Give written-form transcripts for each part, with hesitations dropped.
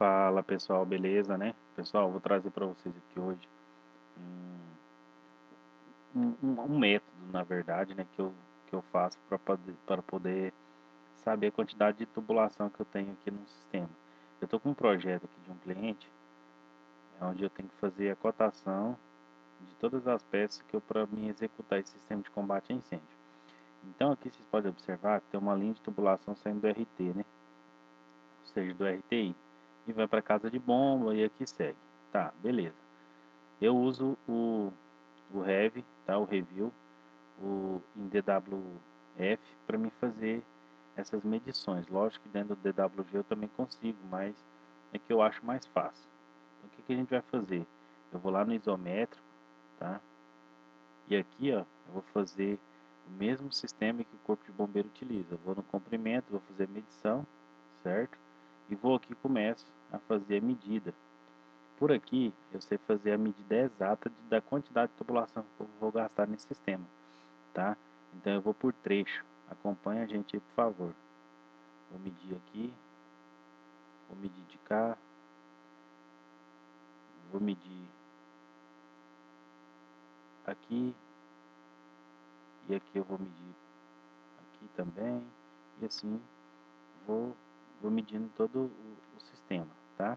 Fala pessoal, beleza, né? Pessoal, vou trazer para vocês aqui hoje um método, na verdade, né, que eu faço para poder saber a quantidade de tubulação que eu tenho aqui no sistema. Eu estou com um projeto aqui de um cliente, onde eu tenho que fazer a cotação de todas as peças que eu para mim executar esse sistema de combate a incêndio. Então aqui vocês podem observar que tem uma linha de tubulação saindo do RT, né? Ou seja, do RTI. E vai para casa de bomba e aqui segue. Tá, beleza. Eu uso o Rev, tá? O Review, em DWF para me fazer essas medições. Lógico que dentro do DWG eu também consigo, mas é que eu acho mais fácil. Então, o que a gente vai fazer? Eu vou lá no isométrico, tá? E aqui, ó, eu vou fazer o mesmo sistema que o corpo de bombeiro utiliza. Eu vou no comprimento, vou fazer a medição, certo? E vou aqui começo a fazer a medida. Por aqui, eu sei fazer a medida exata da quantidade de tubulação que eu vou gastar nesse sistema, tá? Então eu vou por trecho. Acompanha a gente aí, por favor. Vou medir aqui, vou medir de cá, vou medir aqui, e aqui eu vou medir aqui também, e assim vou medindo todo o sistema, tá?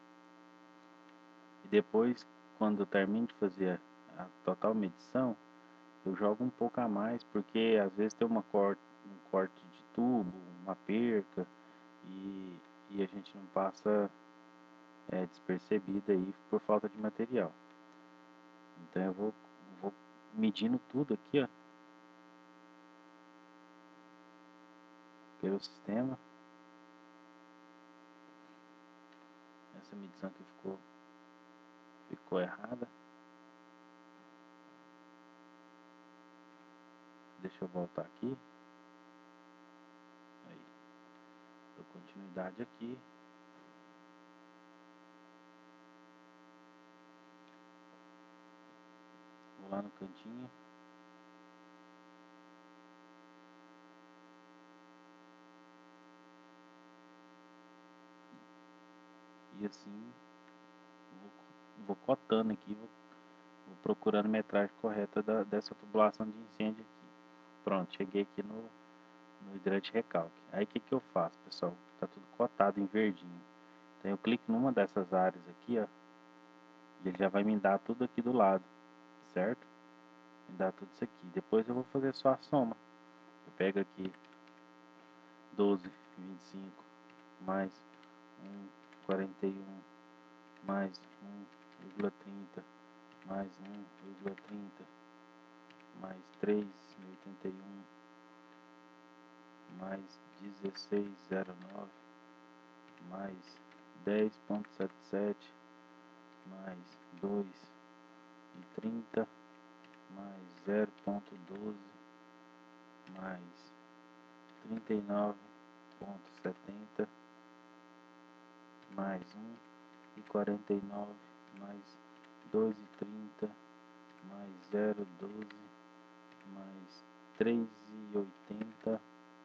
E depois, quando eu termino de fazer a total medição, eu jogo um pouco a mais, porque às vezes tem um corte de tubo, uma perca, e a gente não passa despercebido aí por falta de material. Então eu vou medindo tudo aqui, ó, pelo sistema. Essa medição aqui ficou errada. Deixa eu voltar aqui. Aí, dou continuidade aqui. Vou lá no cantinho. E assim, vou cotando aqui, vou procurando a metragem correta dessa tubulação de incêndio aqui. Pronto, cheguei aqui no hidrante recalque. Aí o que eu faço, pessoal? Tá tudo cotado em verdinho. Então eu clico numa dessas áreas aqui, ó, e ele já vai me dar tudo aqui do lado, certo? Me dá tudo isso aqui. Depois eu vou fazer só a soma. Eu pego aqui 12,25 mais 1,41 mais 1,30 mais 1,30 mais 3,81 mais 16,09 mais 10,77 mais 2,30 mais 0,12 mais 39,70 mais 1,49 mais 2,30 mais 0,12 mais 3,80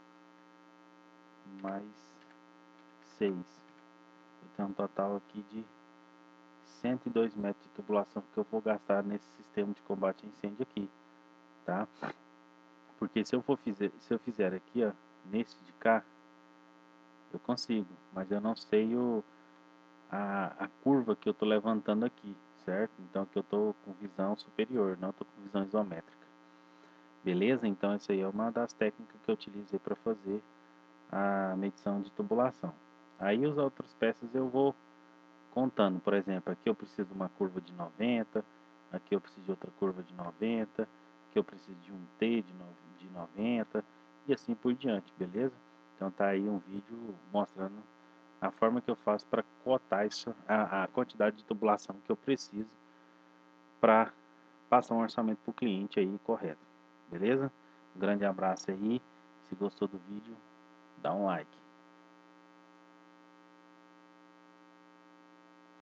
mais 6. Eu tenho um total aqui de 102 metros de tubulação que eu vou gastar nesse sistema de combate a incêndio aqui, tá? Porque se eu fizer aqui, ó, nesse de cá, eu consigo, mas eu não sei a curva que eu tô levantando aqui, certo? Então aqui eu tô com visão superior, não tô com visão isométrica. Beleza? Então essa aí é uma das técnicas que eu utilizei para fazer a medição de tubulação. Aí as outras peças eu vou contando, por exemplo, aqui eu preciso de uma curva de 90, aqui eu preciso de outra curva de 90, aqui eu preciso de um T de 90 e assim por diante, beleza? Então tá aí um vídeo mostrando a forma que eu faço para cotar a quantidade de tubulação que eu preciso para passar um orçamento para o cliente aí correto, beleza? Um grande abraço aí, se gostou do vídeo, dá um like.